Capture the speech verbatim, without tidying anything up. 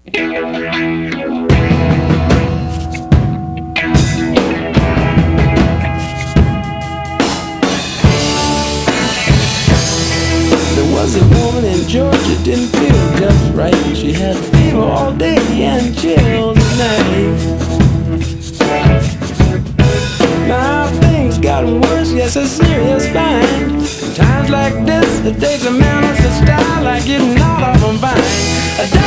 There was a woman in Georgia, didn't feel just right. She had fever all day and chills at night. Now things got worse, yes, a serious bind. In times like this, it takes a man with a style like getting out of a bind.